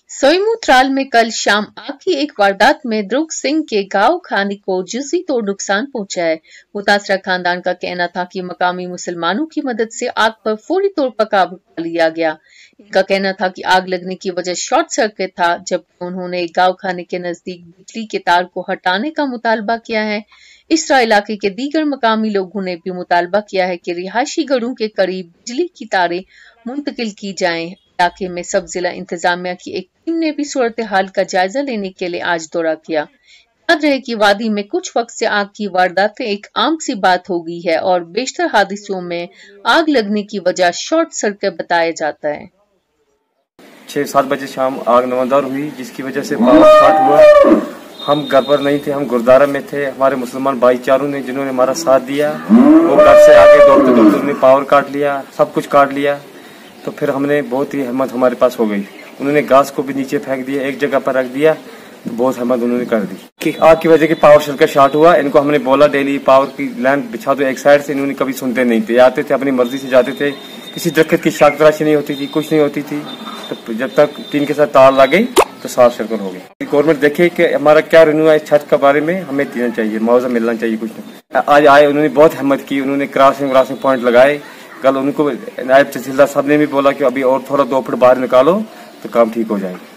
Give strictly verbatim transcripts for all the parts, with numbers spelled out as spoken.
सोईमुथराल में कल शाम आग की एक वारदात में द्रुग सिंह के गांव खाने को जुज़ी तौर नुकसान पहुंचा है। मुतासरा खानदान का कहना था कि मकामी मुसलमानों की मदद से आग पर फौरी तौर पर काबू पा लिया गया। इनका कहना था कि आग लगने की वजह शॉर्ट सर्किट था, जबकि उन्होंने गांव खाने के नजदीक बिजली के तार को हटाने का मुतालबा किया है। इस तरह इलाके के दीगर मकामी लोगों ने भी मुतालबा किया है कि रिहायशी घरों के करीब बिजली की तारें मुंतकिल की जाएं। इलाके में सब जिला इंतजामिया की एक टीम ने भी सूरत हाल का जायजा लेने के लिए आज दौरा किया। याद रहे कि वादी में कुछ वक्त से आग की वारदातें एक आम सी बात हो गई है और बेशतर हादसों में आग लगने की वजह शॉर्ट सर्किट बताया जाता है। छह सात बजे शाम आग नवादार हुई, जिसकी वजह से पावर स्टार्ट हुआ। हम घर पर नहीं थे, हम गुरुद्वारा में थे। हमारे मुसलमान भाईचारों ने जिन्होंने हमारा साथ दिया, वो घर से आके दौड़ते दौड़ते उन्होंने पावर काट लिया, सब कुछ काट लिया। तो फिर हमने बहुत ही हिम्मत हमारे पास हो गई। उन्होंने घास को भी नीचे फेंक दिया, एक जगह पर रख दिया, तो बहुत हिम्मत उन्होंने कर दी कि आग की वजह की पावर सर्किट शॉर्ट हुआ। इनको हमने बोला डेली पावर की लाइन बिछा दो एक साइड से, इन्होंने कभी सुनते नहीं थे। आते थे अपनी मर्जी से जाते थे, किसी दरख्त की शाख तराशी नहीं होती थी, कुछ नहीं होती थी। तो जब तक टीन के साथ तार लग गई तो साफ सर्कल हो गई। गवर्नमेंट देखे कि हमारा क्या रिन्यू है छत के बारे में, हमें देना चाहिए, मुआवजा मिलना चाहिए कुछ नहीं। आज आए, उन्होंने बहुत हिम्मत की, उन्होंने क्रॉसिंग व्रासिंग पॉइंट लगाए। कल उनको नायब तहसीलदार साहब ने भी बोला कि अभी और थोड़ा दो फुट बाहर निकालो तो काम ठीक हो जाएगा।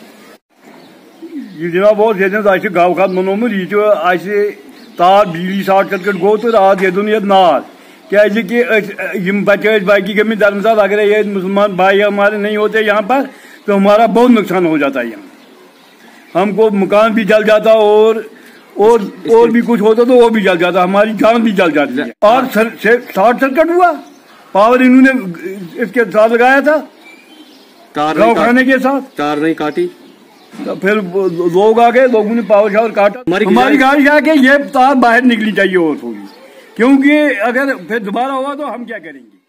ये जनाब बहुत ये गाँव खाद मनोमुत ये तार बिजली शॉर्ट सर्किट गो तो रात ये नार क्या बच्चे बाकी गमी दरमिसाल अगर ये मुसलमान भाई हमारे नहीं होते यहाँ पर तो हमारा बहुत नुकसान हो जाता है। यहाँ हमको मकान भी जल जाता और और और भी कुछ होता तो वो भी जल जाता, हमारी जान भी जल जाती है। और शॉर्ट सर्किट हुआ, पावर इन्होंने इसके साथ लगाया था, तार खाने के साथ तार नहीं काटी। तो फिर लोग आ गए, लोगों ने पावर शावर काटा। हमारी गाड़ी आके ये तार बाहर निकली चाहिए और थोड़ी, क्योंकि अगर फिर दोबारा हुआ तो हम क्या करेंगे।